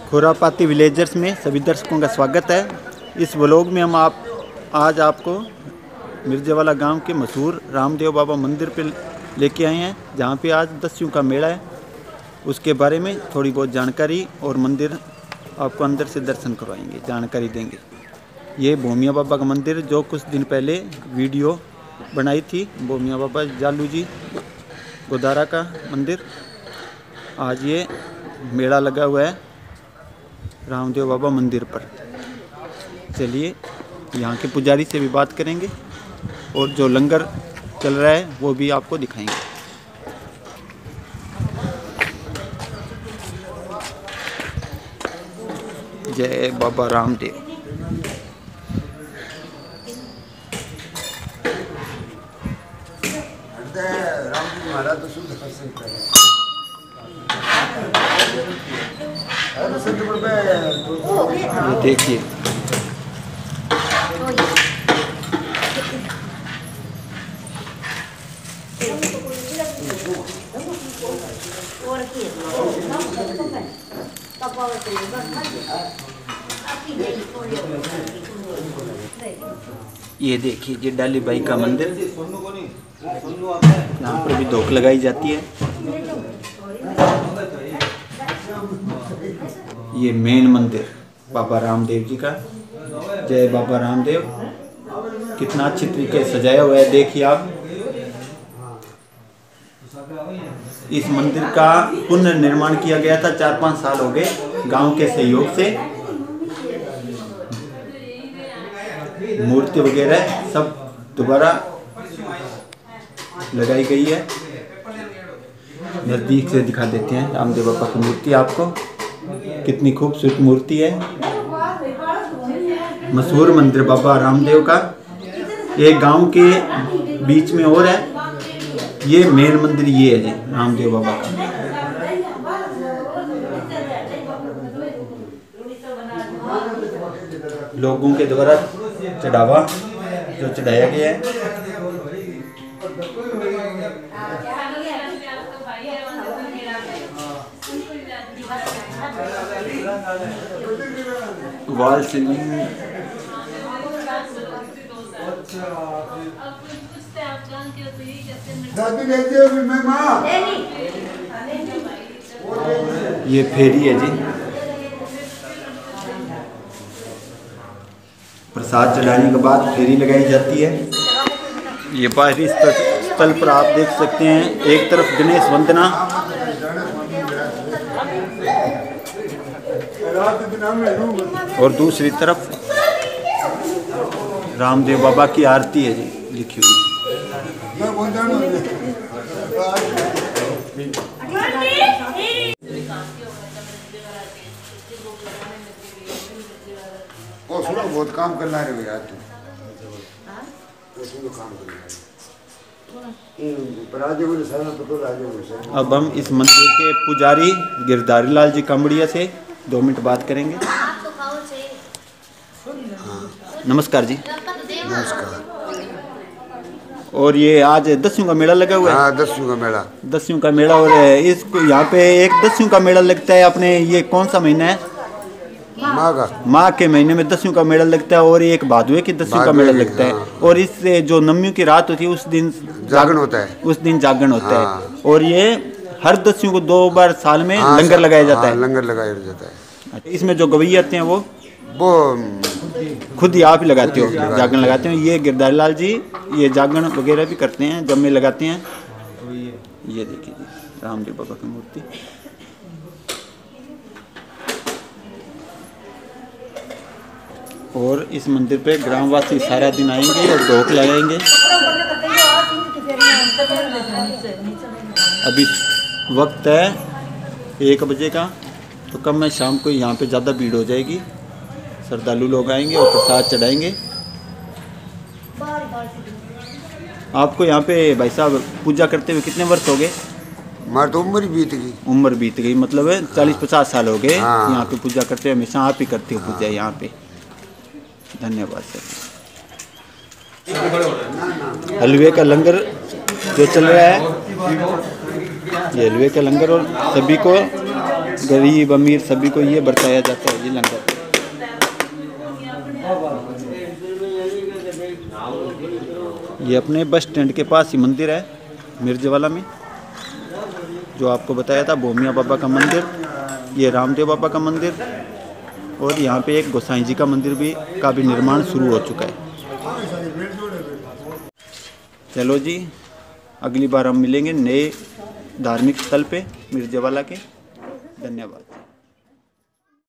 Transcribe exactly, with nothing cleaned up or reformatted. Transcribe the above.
खुरापाती villagers में सभी दर्शकों का स्वागत है। इस व्लॉग में हम आप आज आपको मिर्जेवाला गांव के मशहूर रामदेव बाबा मंदिर पर लेके आए हैं, जहां पे आज दस्युं का मेला है। उसके बारे में थोड़ी बहुत जानकारी और मंदिर आपको अंदर से दर्शन करवाएंगे, जानकारी देंगे। ये भोमिया बाबा का मंदिर जो कुछ दिन पहले वीडियो बनाई थी, भोमिया बाबा जालू जी गोदारा का मंदिर। आज ये मेला लगा हुआ है रामदेव बाबा मंदिर पर। चलिए यहाँ के पुजारी से भी बात करेंगे और जो लंगर चल रहा है वो भी आपको दिखाएंगे। जय बाबा रामदेव। ये देखिए ये देखिए ये डाली बाई का मंदिर, यहाँ पर भी धोख लगाई जाती है। ये मेन मंदिर बाबा रामदेव जी का। जय बाबा रामदेव। कितना अच्छी तरीके से सजाया हुआ है, देखिए आप। इस मंदिर का पुनर्निर्माण किया गया था, चार पाँच साल हो गए गांव के सहयोग से। मूर्ति वगैरह सब दोबारा लगाई गई है। नजदीक से दिखा देते हैं रामदेव बाबा की मूर्ति आपको। कितनी खूबसूरत मूर्ति है। मशहूर मंदिर बाबा रामदेव का एक गांव के बीच में और है। ये मेन मंदिर ये है जी रामदेव बाबा का। लोगों के द्वारा चढ़ावा जो चढ़ाया गया है। वॉल सीलिंग ये फेरी है जी। प्रसाद चढ़ाने के बाद फेरी लगाई जाती है। ये बाहरी स्थल पर आप देख सकते हैं, एक तरफ गणेश वंदना और दूसरी तरफ रामदेव बाबा की आरती है जी लिखी हुई। ओ सुनो, बहुत काम करना है भैया तू। उसमें तो काम करना है। अब हम इस मंदिर के पुजारी गिरधारी लाल जी कांबड़िया से दो मिनट बात करेंगे। नमस्कार जी। नमस्कार। और ये आज दस्युं का मेला लगा हुआ है। हाँ, दस्युं का मेला। दस्युं का मेला। और इसको यहाँ पे एक दस्युं का मेला लगता है अपने, ये कौन सा महीना है? माघ का। माघ के महीने में दस्युं का मेला लगता है। और एक भादवे की दस्युं का मेला लगता है। और इससे जो नवमी की रात होती है उस दिन जागरण होता है। उस दिन जागरण होता है। और ये हर दस्युं को दो बार साल में लंगर लगाया जाता है। लंगर लगाया जाता है। इसमें जो गवैये आते हैं वो वो खुद ही आप ही लगाते हो, जागरण लगाते हो। ये गिरधारी लाल जी ये जागरण वगैरह भी करते हैं, जब में लगाते हैं। ये देखिए जी रामदेव बाबा की मूर्ति। और इस मंदिर पे ग्रामवासी सारा दिन आएंगे और धोख लगाएंगे। अभी वक्त है एक बजे का, तो कम में शाम को यहाँ पे ज़्यादा भीड़ हो जाएगी। श्रद्धालु लोग आएंगे और प्रसाद चढ़ाएंगे। आपको यहाँ पे भाई साहब पूजा करते हुए कितने वर्ष हो गए? हमारी तो उम्र बीत गई। उम्र बीत गई मतलब चालीस पचास साल हो गए। हाँ। यहाँ पे पूजा करते हुए, हमेशा आप ही करते हो पूजा यहाँ पे। धन्यवाद सर। हलवे का लंगर जो चल रहा है, ये हलवे का लंगर, और सभी को गरीब अमीर सभी को ये बरताया जाता है ये लंगर। ये अपने बस स्टैंड के पास ही मंदिर है मिर्जवाला में, जो आपको बताया था भोमिया बाबा का मंदिर, ये रामदेव बाबा का मंदिर, और यहाँ पे एक गोसाई जी का मंदिर भी का भी निर्माण शुरू हो चुका है। चलो जी, अगली बार हम मिलेंगे नए धार्मिक स्थल पे मिर्जवाला के। धन्यवाद।